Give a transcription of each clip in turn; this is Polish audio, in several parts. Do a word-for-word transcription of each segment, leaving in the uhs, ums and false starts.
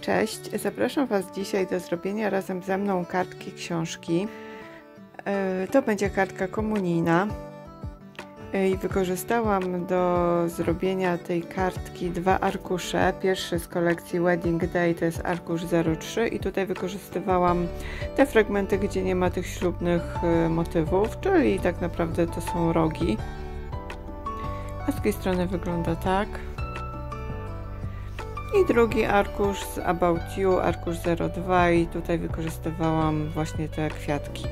Cześć, zapraszam Was dzisiaj do zrobienia razem ze mną kartki książki. To będzie kartka komunijna i wykorzystałam do zrobienia tej kartki dwa arkusze. Pierwszy z kolekcji Wedding Day to jest arkusz zero trzy i tutaj wykorzystywałam te fragmenty, gdzie nie ma tych ślubnych motywów, czyli tak naprawdę to są rogi. A z tej strony wygląda tak. I drugi arkusz z About You, arkusz zero dwa i tutaj wykorzystywałam właśnie te kwiatki.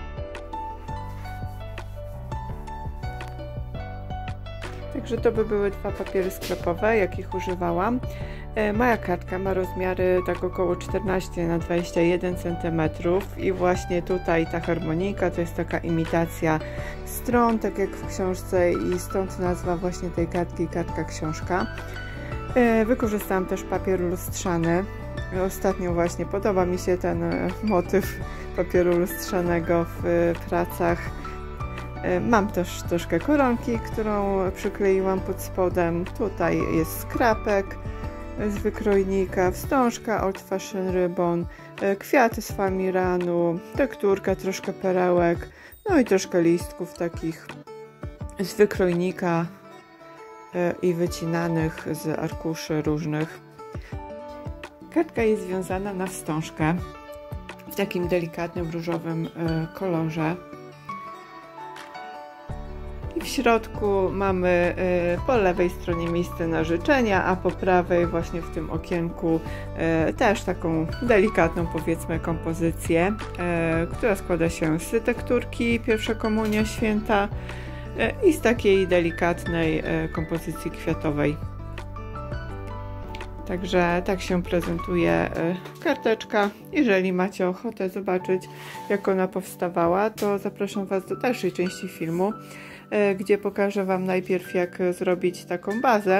Także to by były dwa papiery sklepowe, jakich używałam. Moja kartka ma rozmiary tak około czternaście na dwadzieścia jeden centymetrów i właśnie tutaj ta harmonika to jest taka imitacja stron, tak jak w książce, i stąd nazwa właśnie tej kartki, kartka książka. Wykorzystałam też papier lustrzany. Ostatnio właśnie podoba mi się ten motyw papieru lustrzanego w pracach. Mam też troszkę koronki, którą przykleiłam pod spodem. Tutaj jest skrapek z wykrojnika, wstążka Old Fashion Ribbon, kwiaty z Famiranu, tekturka, troszkę perełek, no i troszkę listków takich z wykrojnika i wycinanych z arkuszy różnych. Kartka jest związana na wstążkę w takim delikatnym różowym kolorze. I w środku mamy po lewej stronie miejsce na życzenia, a po prawej właśnie w tym okienku też taką delikatną, powiedzmy, kompozycję, która składa się z tekturki Pierwsza Komunia Święta i z takiej delikatnej kompozycji kwiatowej. Także tak się prezentuje karteczka. Jeżeli macie ochotę zobaczyć, jak ona powstawała, to zapraszam Was do dalszej części filmu, gdzie pokażę Wam najpierw, jak zrobić taką bazę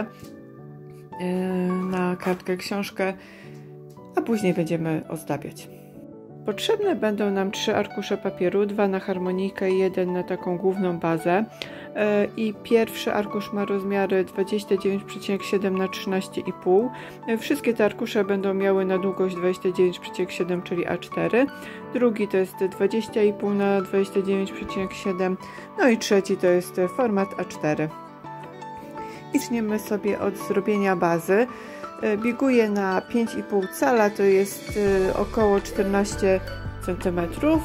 na kartkę książkę, a później będziemy ozdabiać. Potrzebne będą nam trzy arkusze papieru, dwa na harmonikę i jeden na taką główną bazę. I pierwszy arkusz ma rozmiary dwadzieścia dziewięć przecinek siedem na trzynaście i pół. Wszystkie te arkusze będą miały na długość dwadzieścia dziewięć przecinek siedem, czyli A cztery. Drugi to jest dwadzieścia i pół na dwadzieścia dziewięć przecinek siedem. No i trzeci to jest format A cztery. I zaczniemy sobie od zrobienia bazy. Bieguję na pięć i pół cala, to jest około czternaście centymetrów.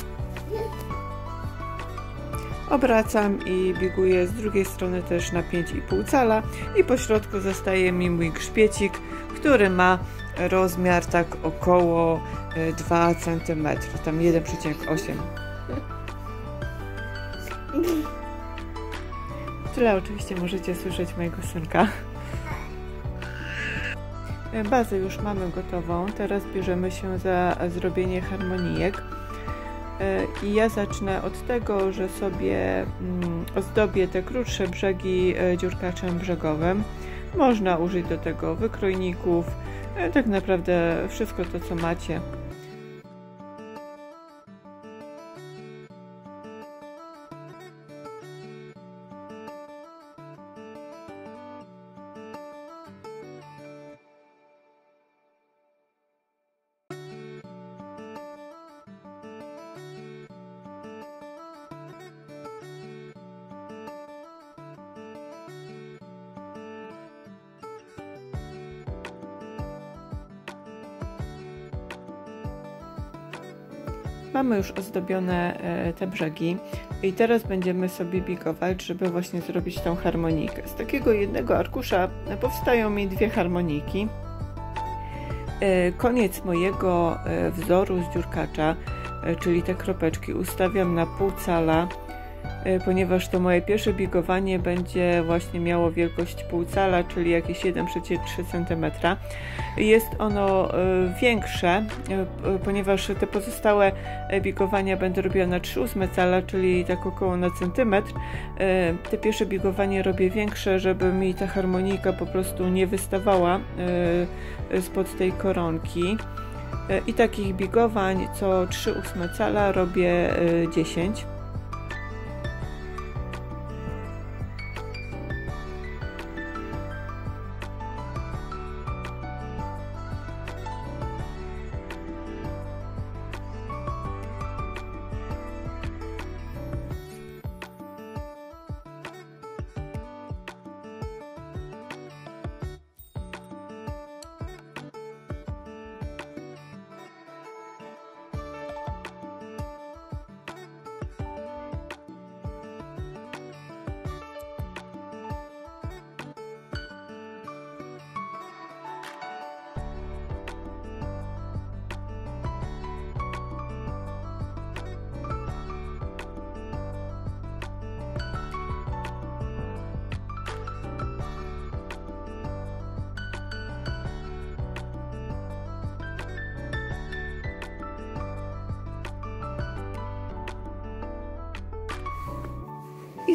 Obracam i bieguję z drugiej strony też na pięć i pół cala i po środku zostaje mi mój grzbiecik, który ma rozmiar tak około dwa centymetry, tam jeden przecinek osiem. Tyle oczywiście możecie słyszeć mojego synka. Bazę już mamy gotową, teraz bierzemy się za zrobienie harmonijek. I ja zacznę od tego, że sobie ozdobię te krótsze brzegi dziurkaczem brzegowym. Można użyć do tego wykrojników, tak naprawdę wszystko to, co macie. Mamy już ozdobione te brzegi i teraz będziemy sobie bigować, żeby właśnie zrobić tą harmonikę. Z takiego jednego arkusza powstają mi dwie harmoniki. Koniec mojego wzoru z dziurkacza, czyli te kropeczki, ustawiam na pół cala, ponieważ to moje pierwsze bigowanie będzie właśnie miało wielkość pół cala, czyli jakieś jeden przecinek trzy centymetra. Jest ono większe, ponieważ te pozostałe bigowania będę robiła na trzy ósme cala, czyli tak około na centymetr. Te pierwsze bigowanie robię większe, żeby mi ta harmonika po prostu nie wystawała spod tej koronki. I takich bigowań co trzy ósme cala robię dziesięć.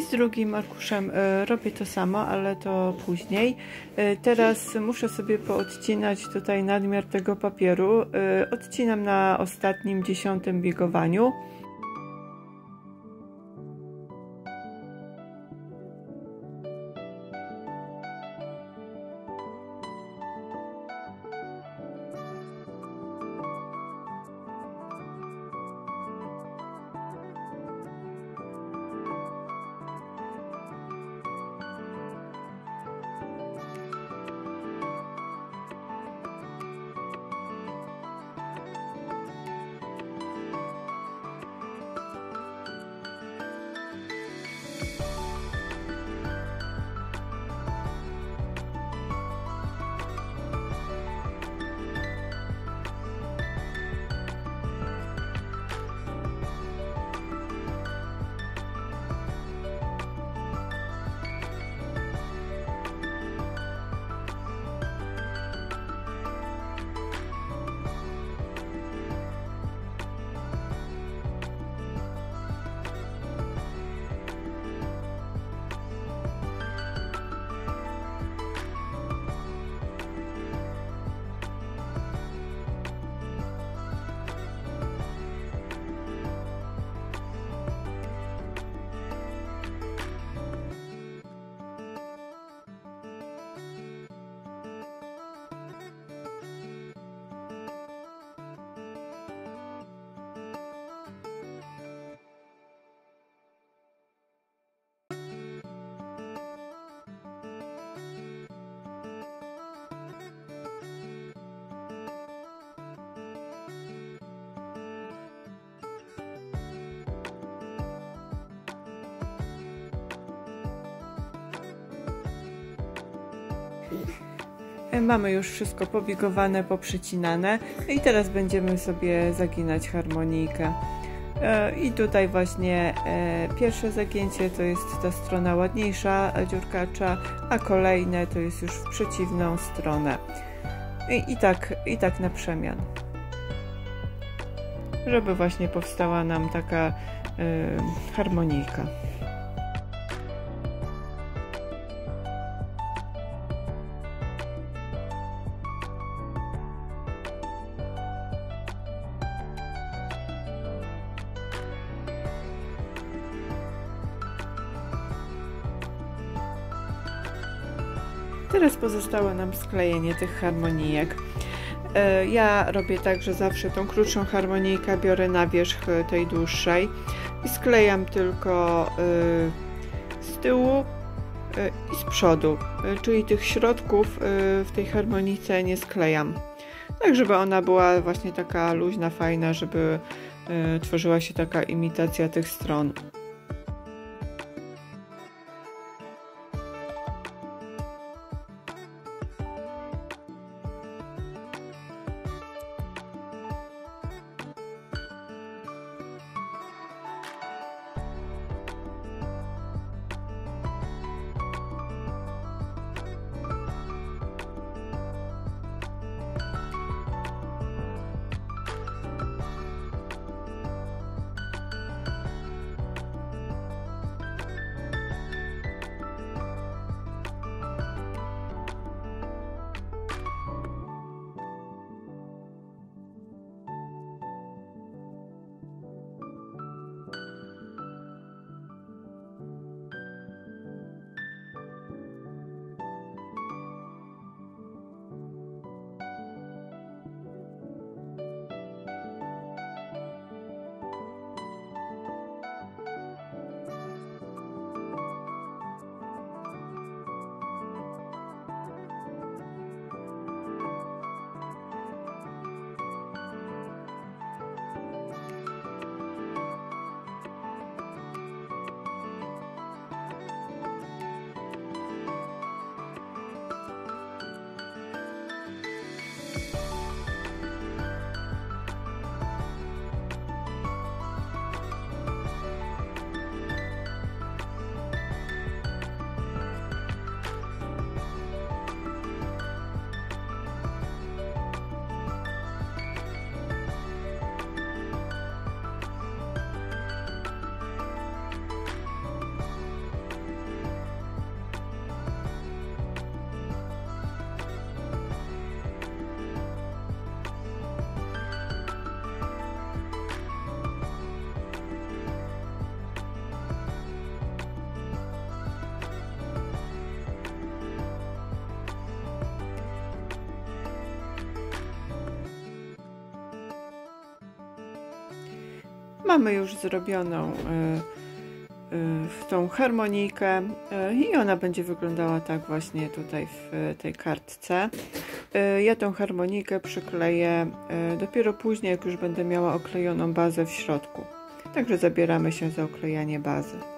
z drugim arkuszem robię to samo, ale to później. Teraz muszę sobie poodcinać tutaj nadmiar tego papieru. Odcinam na ostatnim, dziesiątym biegowaniu. Mamy już wszystko pobigowane, poprzecinane i teraz będziemy sobie zaginać harmonijkę. I tutaj właśnie pierwsze zagięcie to jest ta strona ładniejsza dziurkacza, a kolejne to jest już w przeciwną stronę. I, i, tak, i tak na przemian. Żeby właśnie powstała nam taka y, harmonijka. Teraz pozostało nam sklejenie tych harmonijek. Ja robię tak, że zawsze tą krótszą harmonijkę biorę na wierzch tej dłuższej i sklejam tylko z tyłu i z przodu, czyli tych środków w tej harmonijce nie sklejam. Tak, żeby ona była właśnie taka luźna, fajna, żeby tworzyła się taka imitacja tych stron. Mamy już zrobioną w tą harmonijkę i ona będzie wyglądała tak właśnie tutaj w tej kartce. Ja tą harmonijkę przykleję dopiero później, jak już będę miała oklejoną bazę w środku. Także zabieramy się za oklejanie bazy.